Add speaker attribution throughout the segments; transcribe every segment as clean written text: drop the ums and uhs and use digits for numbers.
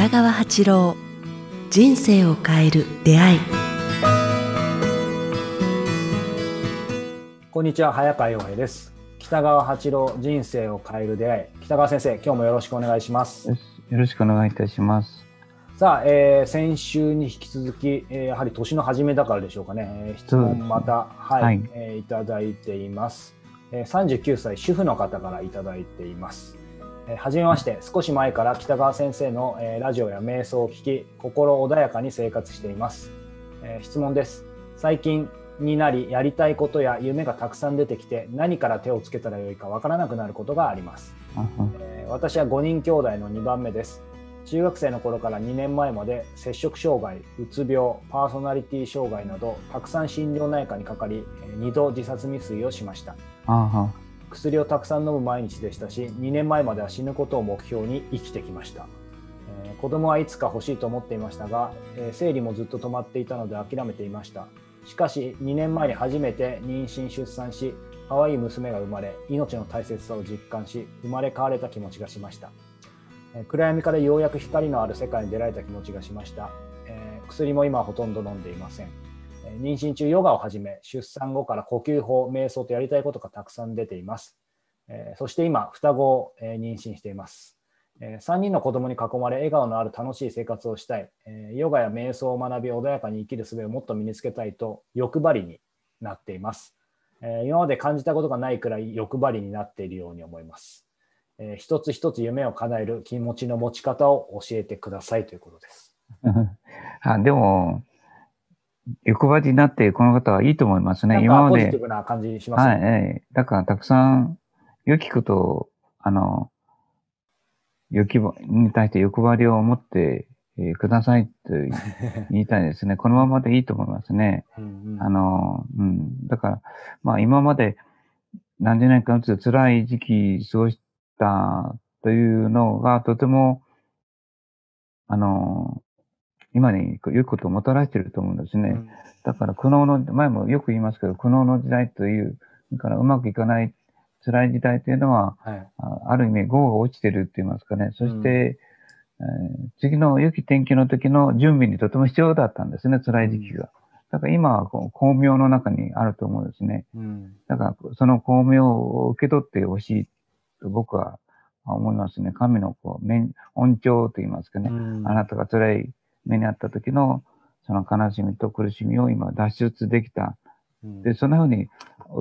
Speaker 1: 北川八郎、人生を変える出会い。
Speaker 2: こんにちは、早川洋平です。北川八郎、人生を変える出会い。北川先生、今日もよろしくお願いします。
Speaker 3: よろしくお願いいたします。
Speaker 2: さあ、先週に引き続き、やはり年の初めだからでしょうかね、質問また、いただいています。39歳主婦の方からいただいています。はじめまして、少し前から北川先生の、ラジオや瞑想を聞き、心穏やかに生活しています。質問です。最近になり、やりたいことや夢がたくさん出てきて、何から手をつけたらよいかわからなくなることがあります。私は5人兄弟の2番目です。中学生の頃から2年前まで摂食障害、うつ病、パーソナリティ障害などたくさん心療内科にかかり、2度自殺未遂をしました。薬をたくさん飲む毎日でしたし、2年前までは死ぬことを目標に生きてきました。子供はいつか欲しいと思っていましたが、生理もずっと止まっていたので諦めていました。しかし2年前に初めて妊娠出産し、可愛い娘が生まれ、命の大切さを実感し、生まれ変われた気持ちがしました。暗闇からようやく光のある世界に出られた気持ちがしました。薬も今はほとんど飲んでいません。妊娠中ヨガをはじめ、出産後から呼吸法、瞑想とやりたいことがたくさん出ています。そして今双子を妊娠しています。3人の子供に囲まれ笑顔のある楽しい生活をしたい。ヨガや瞑想を学び穏やかに生きる術をもっと身につけたいと欲張りになっています。今まで感じたことがないくらい欲張りになっているように思います。一つ一つ夢を叶える気持ちの持ち方を教えてくださいということです。
Speaker 3: でも欲張りになってこの方はいいと思いますね。
Speaker 2: なんかポジティブな感じしますね。
Speaker 3: だからたくさん良きことを欲に対して欲張りを持ってくださいと言いたいですね。このままでいいと思いますね。だからまあ今まで何十年間ずつ辛い時期過ごしたというのがとても今に良いことをもたらしていると思うんですね。だから苦悩の前もよく言いますけど、苦悩の時代というからうまくいかない辛い時代というのは、ある意味業が落ちているって言いますかね。そして、次の良き天気の時の準備にとても必要だったんですね、辛い時期が。だから今は巧妙の中にあると思うんですね。だからその巧妙を受け取ってほしいと僕は思いますね。神の恩寵と言いますかね。あなたが辛い目にあった時のその悲しみと苦しみを今脱出できた。で、そんな風に、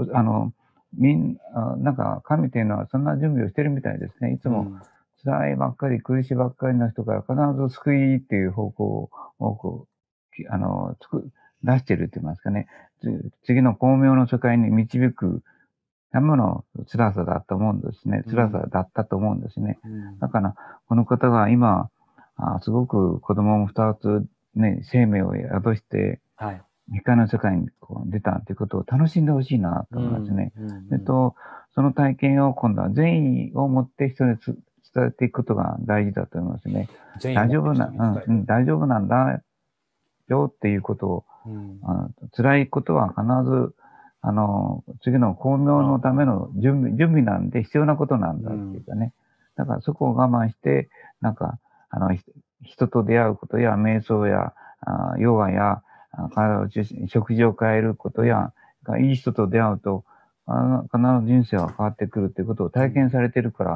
Speaker 3: なんか神というのはそんな準備をしてるみたいですね。いつも辛いばっかり、苦しいばっかりの人から必ず救いっていう方向を出してるって言いますかね。次の巧妙の世界に導くための辛さだと思うんですね。辛さだったと思うんですね。だから、この方が今、すごく子供も二つね、生命を宿して、光の世界に出たということを楽しんでほしいなと思いますね。その体験を今度は善意を持って人に伝えていくことが大事だと思いますね。大丈夫なんだよっていうことを、辛いことは必ず、次の巧妙のための準備なんで必要なことなんだっていうかね。だからそこを我慢して、なんか、人と出会うことや、瞑想や、ヨガや、体を中心に食事を変えることや、いい人と出会うと、必ず人生は変わってくるということを体験されているから、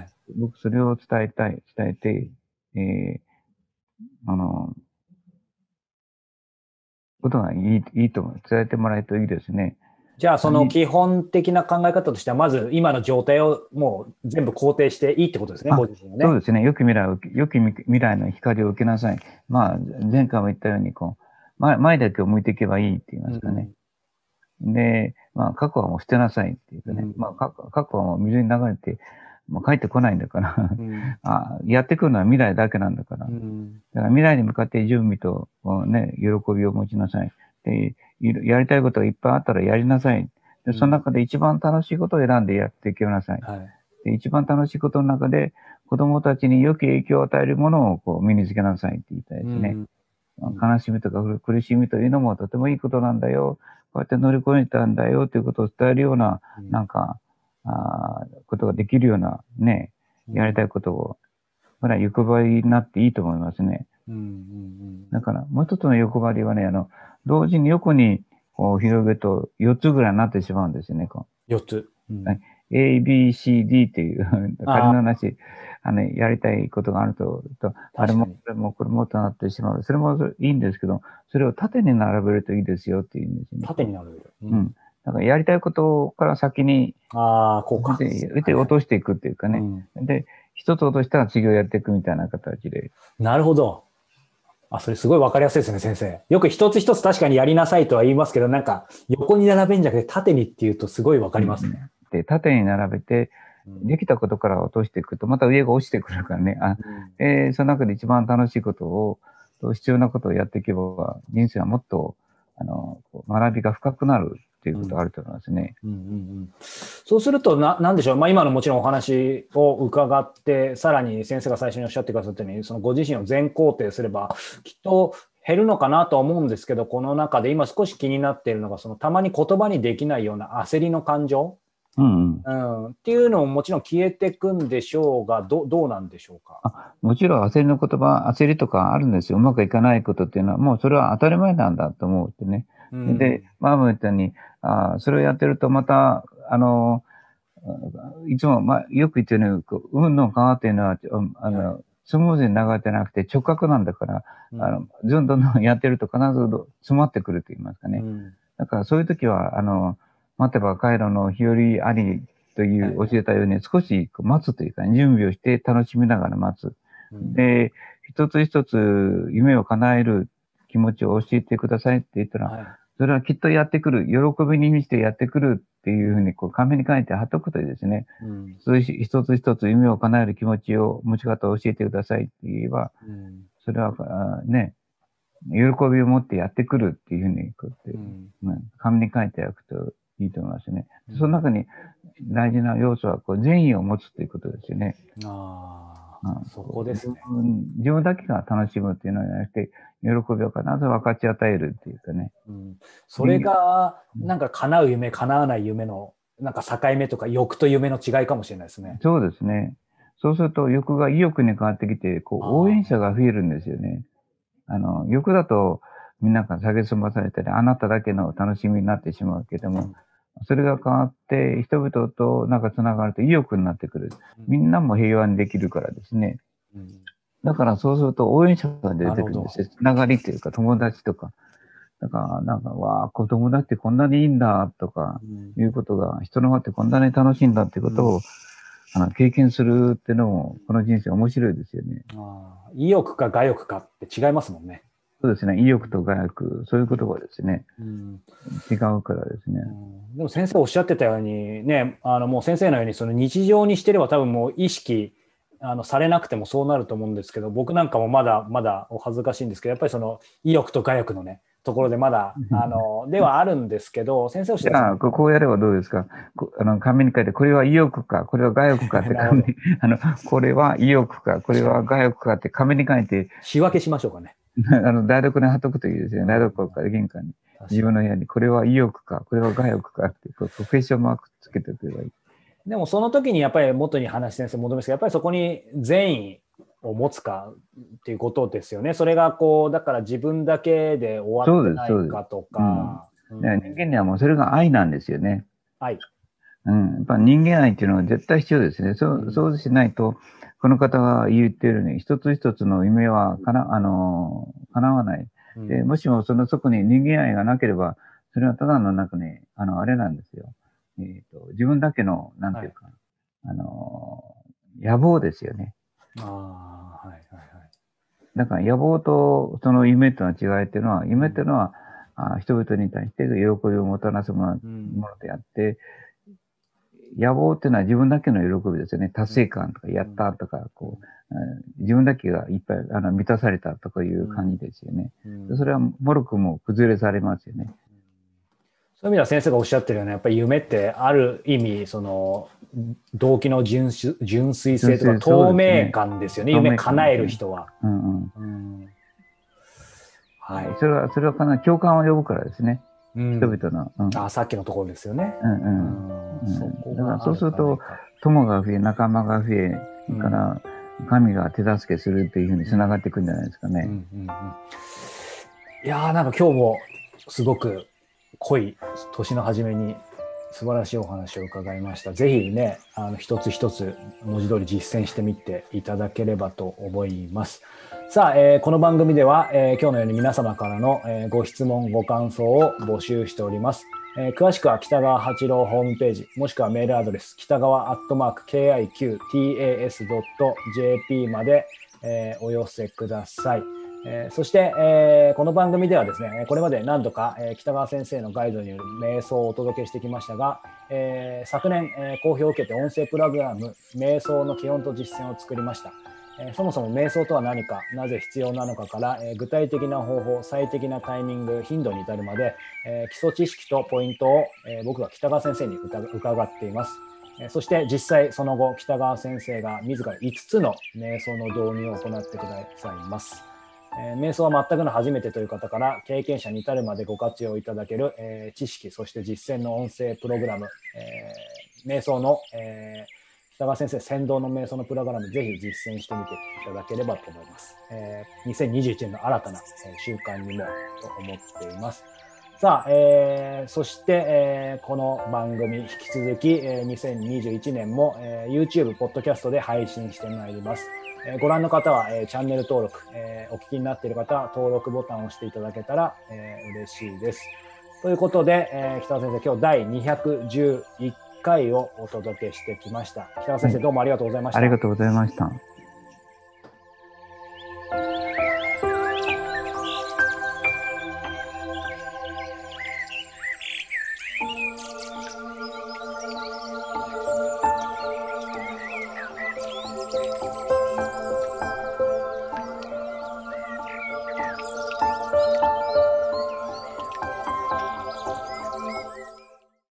Speaker 3: 僕それを伝えて、ことがいいと思う。伝えてもらえるといいですね。
Speaker 2: じゃあその基本的な考え方としては、まず今の状態をもう全部肯定していいってことですね、ご自身はね。
Speaker 3: そうですね。良き未来の光を受けなさい。まあ、前回も言ったように、前だけを向いていけばいいって言いますかね。で、まあ、過去はもう捨てなさいっていうかね。まあ、過去はもう水に流れて、もう帰ってこないんだからやってくるのは未来だけなんだから。だから未来に向かって準備と、ね、喜びを持ちなさい。で、やりたいことがいっぱいあったらやりなさい。で、その中で一番楽しいことを選んでやっていきなさい。で、一番楽しいことの中で子供たちに良き影響を与えるものを身につけなさいって言いたいですね。悲しみとか苦しみというのもとてもいいことなんだよ。こうやって乗り越えたんだよということを伝えるような、なんか、ことができるようなね、やりたいことをこれは欲張りになっていいと思いますね。
Speaker 2: うんうんうん、
Speaker 3: だから、もう一つの欲張りはね、同時に横にこう広げると4つぐらいになってしまうんですよね。
Speaker 2: 4つ。うん、
Speaker 3: A, B, C, D っていう仮の
Speaker 2: あ
Speaker 3: 話、やりたいことがあると、あれも、これも、これもとなってしまう。それもいいんですけど、それを縦に並べるといいですよっていうんですね。
Speaker 2: 縦に並べる。
Speaker 3: うん。だからやりたいことから先に、
Speaker 2: こうか。
Speaker 3: で、落としていくっていうかね。で、一つ落としたら次をやっていくみたいな形で。
Speaker 2: なるほど。それすごいわかりやすいですね、先生。よく一つ一つ確かにやりなさいとは言いますけど、なんか横に並べんじゃなくて縦にっていうとすごいわかりますね。
Speaker 3: で、縦に並べて、できたことから落としていくと、また上が落ちてくるからね。その中で一番楽しいことを、必要なことをやっていけば、人生はもっと、学びが深くなるっていうことがあると思いますね。
Speaker 2: そうすると、なんでしょう。今のもちろんお話を伺って、さらに先生が最初におっしゃってくださったように、そのご自身を全肯定すれば、きっと減るのかなとは思うんですけど、この中で今少し気になっているのが、たまに言葉にできないような焦りの感情。っていうのももちろん消えていくんでしょうが、どうなんでしょうか。
Speaker 3: もちろん焦りの言葉、焦りとかあるんですよ。うまくいかないことっていうのは、もうそれは当たり前なんだと思うってね。で、前も言ったように、それをやってるとまた、いつも、よく言ってるように、運の川っていうのは、スムーズに流れてなくて直角なんだから、どんどんやってると必ず詰まってくると言いますかね。だからそういう時は、待てば回路の日和ありという教えたように、少し待つというか、準備をして楽しみながら待つ。で、一つ一つ夢を叶える気持ちを教えてくださいって言ったら、それはきっとやってくる、喜びに満ちてやってくるっていうふうに紙に書いて貼っとくとですね、一つ一つ夢を叶える気持ちを持ち方を教えてくださいって言えば、それはね、喜びを持ってやってくるっていうふうに紙に書いておくといいと思いますね。その中に大事な要素は善意を持つということですよね。
Speaker 2: そこですね。
Speaker 3: 自分だけが楽しむっていうのではなくて、喜びを必ず分かち与えるっていうかね。
Speaker 2: それが、なんか叶う夢、叶わない夢の、なんか境目とか欲と夢の違いかもしれないですね。
Speaker 3: そうですね。そうすると欲が意欲に変わってきて、応援者が増えるんですよね。欲だとみんなが蔑まされたり、あなただけの楽しみになってしまうけども、それが変わって人々となんかつながると意欲になってくる。みんなも平和にできるからですね。だからそうすると応援者が出てくるんですよ。つながりというか友達とか。だからなんか、子供だってこんなにいいんだとか、いうことが、人の輪ってこんなに楽しいんだっていうことを、経験するっていうのも、この人生面白いですよね。
Speaker 2: 意欲か我欲かって違いますもんね。
Speaker 3: そうですね。意欲と我欲、そういう言葉ですね。違うからですね。
Speaker 2: でも先生おっしゃってたようにね、もう先生のようにその日常にしてれば多分もう意識されなくてもそうなると思うんですけど、僕なんかもまだお恥ずかしいんですけど、やっぱりその意欲と我欲のね、ところでまだ、ではあるんですけど、先生おっしゃってた。
Speaker 3: こうやればどうですか。紙に書いて、これは意欲か、これは我欲かって紙に、これは意欲か、これは我欲かって紙に書いて。
Speaker 2: 仕分けしましょうかね。
Speaker 3: 台所に貼っとくといいですよね。台所から玄関に。自分の部屋に、これは意欲か、これは我欲かって、クエスチョンマークつけておけばいい。
Speaker 2: でもその時にやっぱり元に話先生戻りますけど、やっぱりそこに善意を持つかっていうことですよね。それがだから自分だけで終わってないかとか。
Speaker 3: 人間にはもうそれが愛なんですよね。
Speaker 2: 愛。
Speaker 3: やっぱ人間愛っていうのは絶対必要ですね。そうしないと、この方が言っているように、一つ一つの夢は叶わない。で、もしもそこに人間愛がなければ、それはただの中に、あれなんですよ。自分だけの、なんていうか、野望ですよね。だから野望とその夢との違いっていうのは、夢っていうのは、人々に対して喜びをもたらすものであって、野望っていうのは自分だけの喜びですよね。達成感とか、やったとか、自分だけがいっぱい満たされたとかいう感じですよね。それはもろくも崩れされますよね。
Speaker 2: そういう意味では先生がおっしゃってるような、やっぱり夢ってある意味、動機の純粋性とか透明感ですよね。夢叶える人は。
Speaker 3: それはかなり共感を呼ぶからですね。人々の。
Speaker 2: さっきのところですよね。
Speaker 3: だからそうすると、友が増え、仲間が増え、から神が手助けするっていうふうにつながっていくんじゃないですかね。
Speaker 2: いやー、なんか今日もすごく濃い年の初めに素晴らしいお話を伺いました。ぜひね、一つ一つ文字通り実践してみていただければと思います。さあ、この番組では、今日のように皆様からの、ご質問ご感想を募集しております。詳しくは北川八郎ホームページもしくはメールアドレス北川@kiqtas.jp まで、お寄せください。そして、この番組ではですね、これまで何度か、北川先生のガイドによる瞑想をお届けしてきましたが、昨年、好評を受けて音声プログラム瞑想の基本と実践を作りました。そもそも瞑想とは何か、なぜ必要なのかから、具体的な方法、最適なタイミング、頻度に至るまで、基礎知識とポイントを、僕が北川先生に伺っています。そして実際その後、北川先生が自ら5つの瞑想の導入を行ってくださいます。瞑想は全くの初めてという方から経験者に至るまでご活用いただける、知識、そして実践の音声プログラム、瞑想の、北川先生先導の瞑想のプログラム、ぜひ実践してみていただければと思います。2021年の新たな習慣にもと思っています。さあ、そして、この番組引き続き、2021年も、YouTube、ポッドキャストで配信してまいります。ご覧の方は、チャンネル登録、お聞きになっている方は登録ボタンを押していただけたら、嬉しいです。ということで、北川先生、今日第211回をお届けしてきました。北川先生、どうもありがとうございました。
Speaker 3: ありがとうございました。